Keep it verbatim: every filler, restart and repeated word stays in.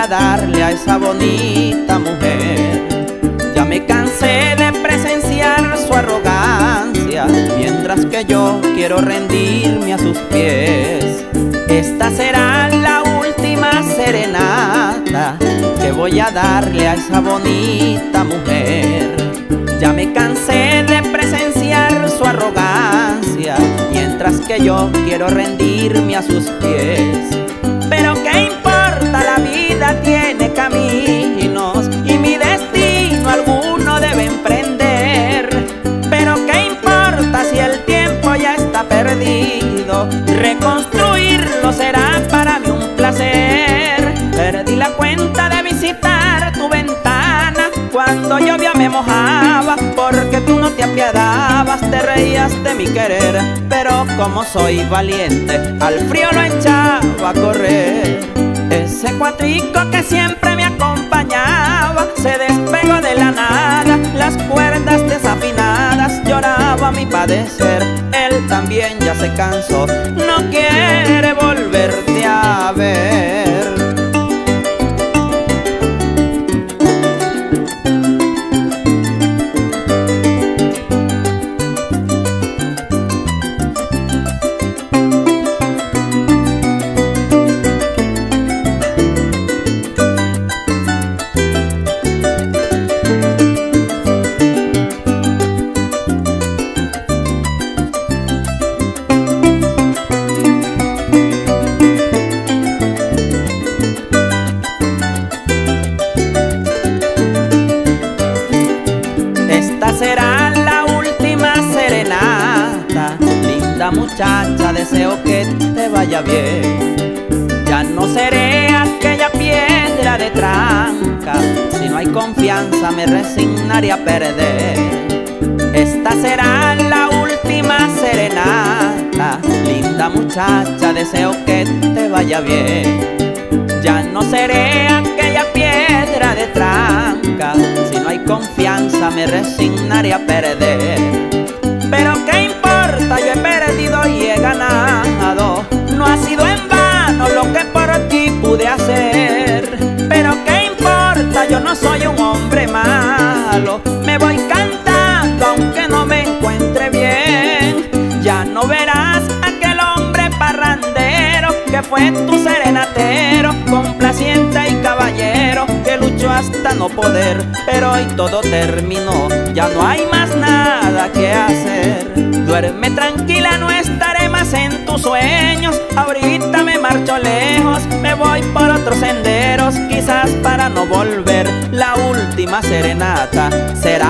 a darle a esa bonita mujer? Ya me cansé de presenciar su arrogancia, mientras que yo quiero rendirme a sus pies. Esta será la última serenata que voy a darle a esa bonita mujer. Ya me cansé de presenciar su arrogancia, mientras que yo quiero rendirme a sus pies. Pero qué importa, la vida tiene caminos y mi destino alguno debe emprender. Pero qué importa si el tiempo ya está perdido, reconstruirlo será para mí un placer. Perdí la cuenta de visitar tu ventana, cuando llovía me mojaba porque tú no te apiadabas, te reías de mi querer. Pero como soy valiente, al frío lo echaba a correr. Ese cuatrico que siempre me acompañaba se despegó de la nada, las cuerdas desafinadas lloraba mi padecer. Él también ya se cansó, no quiere volverte a ver. Será la última serenata, linda muchacha, deseo que te vaya bien. Ya no seré aquella piedra de tranca, si no hay confianza me resignaré a perder. Esta será la última serenata, linda muchacha, deseo que te vaya bien. Ya no seré aquella piedra de tranca, si no hay confianza me resignaré a perder. Pero qué importa, yo he perdido y he ganado, no ha sido en vano lo que por ti pude hacer. Pero qué importa, yo no soy un hombre malo, me voy cantando aunque no me encuentre bien. Ya no verás aquel hombre parrandero que fue tu serenatero, complaciente y caballero, que luchó hasta no poder. Pero hoy todo terminó, ya no hay más nada que hacer. Duerme tranquila, no estaré más en tus sueños. Ahorita me marcho lejos, me voy por otros senderos, quizás para no volver. La última serenata será